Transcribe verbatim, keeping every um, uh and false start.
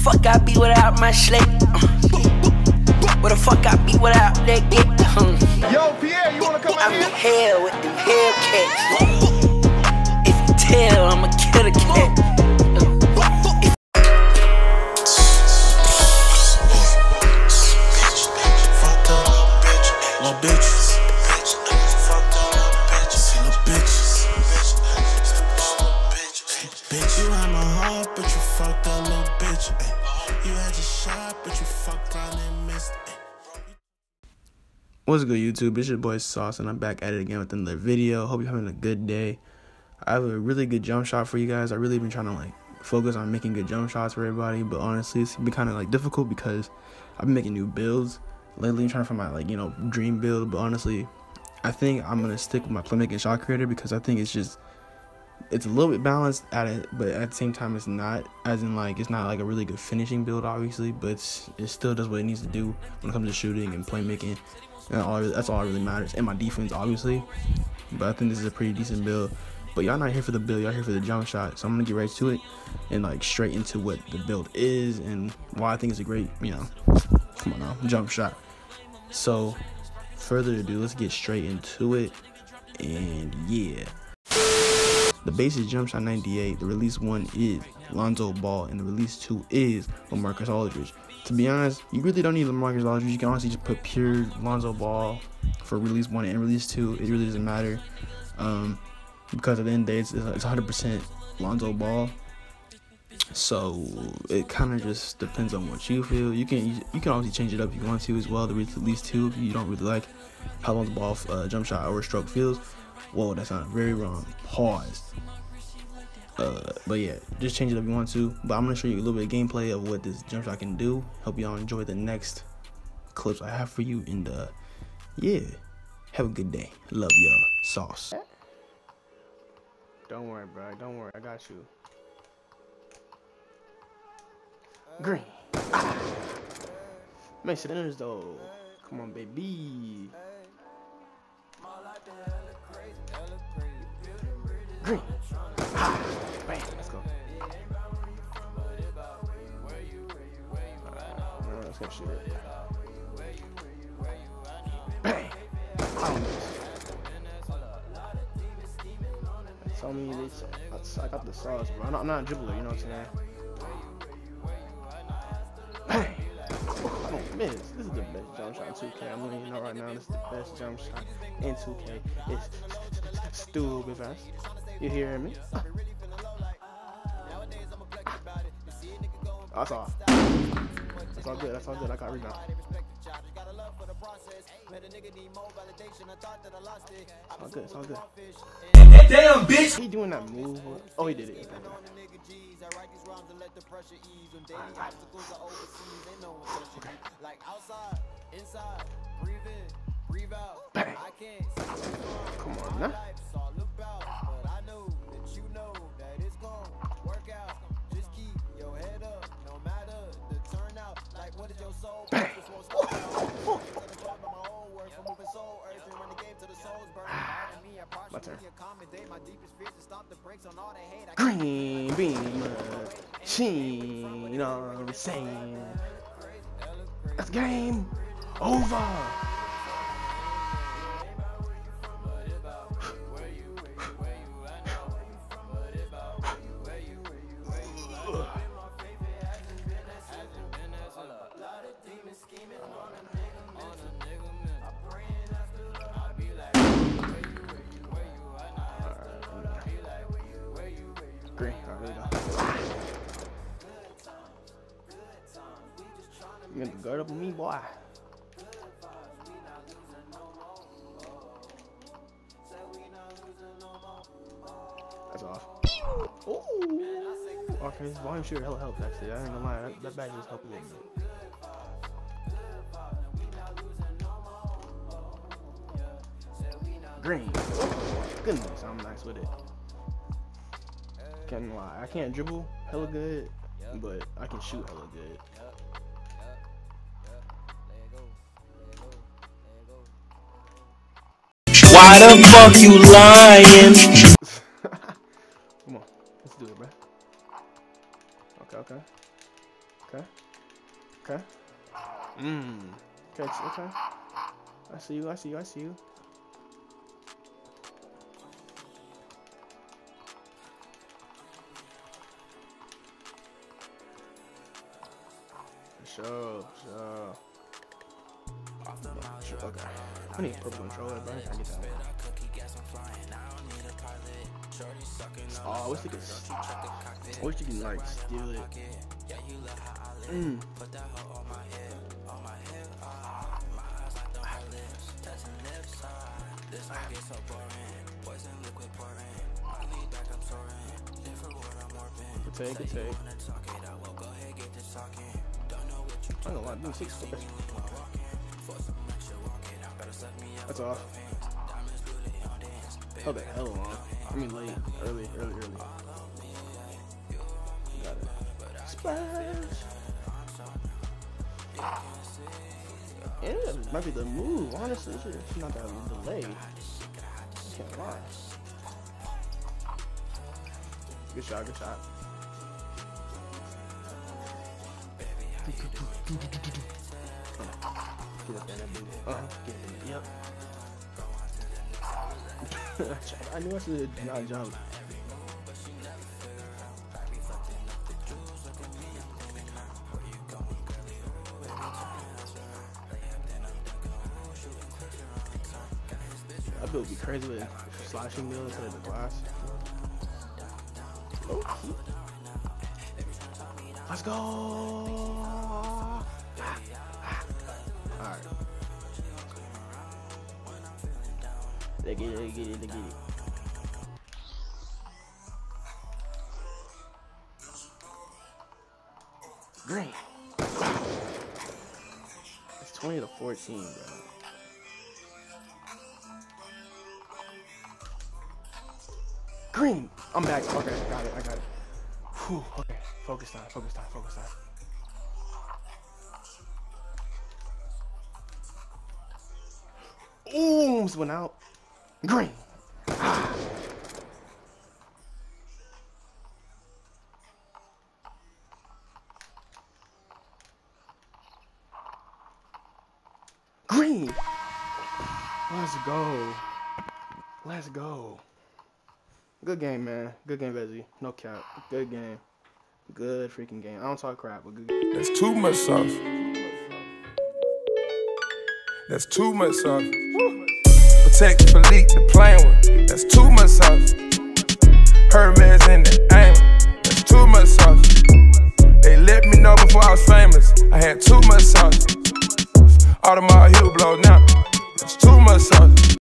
fuck I be without my slate? Uh, where the fuck I be without that get? Um, Yo, Pierre, you wanna come out I'm here? in hell with them Hellcats. If you tell, I'ma kill the cat. What's good, YouTube? It's your boy Sauce, and I'm back at it again with another video. Hope you're having a good day. I have a really good jump shot for you guys. I really been trying to like focus on making good jump shots for everybody, but honestly, it's been kind of like difficult because I've been making new builds lately. I'm trying to find my like you know dream build, but honestly, I think I'm gonna stick with my playmaking shot creator because I think it's just it's a little bit balanced at it, but at the same time, it's not. As in, like, it's not like a really good finishing build, obviously, but it's, it still does what it needs to do when it comes to shooting and playmaking. And all, that's all that really matters. And my defense, obviously. But I think this is a pretty decent build. But y'all not here for the build, y'all here for the jump shot. So I'm gonna get right to it and like straight into what the build is and why I think it's a great, you know, come on now, jump shot. So further ado, let's get straight into it. And yeah. The basic jump shot ninety-eight, the release one is Lonzo Ball, and the release two is LaMarcus Aldridge. To be honest, you really don't need LaMarcus Aldridge. You can honestly just put pure Lonzo Ball for release one and release two. It really doesn't matter um, because at the end of the day, it's, it's one hundred percent Lonzo Ball. So it kind of just depends on what you feel. You can you can obviously change it up if you want to as well. The release two, if you don't really like how Lonzo Ball uh, jump shot or stroke feels. Whoa, that sounded very wrong. Pause. Uh, but yeah, just change it if you want to. But I'm gonna show you a little bit of gameplay of what this jump shot can do. Hope y'all enjoy the next clips I have for you. And uh, yeah, have a good day. Love y'all. Sauce. Don't worry, bro. Don't worry. I got you. Green. Ah. Make sure there's though. Come on, baby. Green. Ah, bam, let's go. Alright, let's go shoot it. Bang. Oh. Tell me this. I got the sauce, bro. I'm not, I'm not a dribbler, you know what I'm saying? Bang. Oh, I don't miss. This is the best jump shot in two K. I'm letting you know right now. This is the best jump shot in two K. It's stupid fast. You hearing me? Ah. That's all. That's all good. That's all good. I got rebound. It's all good. It's all good. Damn, bitch! He doing that move? Oh, he did it. Bang. Come on now. Bang. My turn. Green bean machine, you know what I'm saying? That's game over. Green, alright, there we go. You gonna guard up with me, boy? That's off. Ooh. Okay, this volume shooter hella helps actually. I ain't gonna lie, that, that bag just helped a little bit. Green. Goodness, I'm nice with it. Can't lie, I can't dribble hella good, but I can shoot hella good. Why the fuck you lying? Come on, let's do it, bro. Okay, okay. Okay. Okay. Mmm. Okay. Okay. I see you. I see you. I see you. For sure. For sure. Sure. Okay. I need a purple controller, but I can't get that one. Oh, I wish you could. I wish you could like steal it. Mm. Good take, good take. I don't know why, doing six foot. That's off. Oh, the hell long. I mean, late, early, early, early. Got it. Splash. Yeah, it might be the move. Honestly, it's not that delayed. I can't lie. Good shot, good shot. Get up there, that dude. Uh-huh. Get in there. Yep. I knew I should not jump. That build would be crazy with slashing mill instead of the glass. Oh. Let's go! Alright. They get it, they get it, they get it. Green. It's twenty to fourteen, bro. Green. I'm back. Okay, got it. I got it. Whew. Okay. Focus time. Focus time. Focus time. Ooh, almost went out. Green. Ah. Green. Let's go. Let's go. Good game, man. Good game, Bezzy. No cap. Good game. Good freaking game. I don't talk crap, but good game. That's too much sauce. That's too much sauce. Protect Philippe, the plain one. That's too much sauce. Hermes in the aim. That's too much sauce. They let me know before I was famous. I had too much sauce. Audemars Hublot now. That's too much sauce.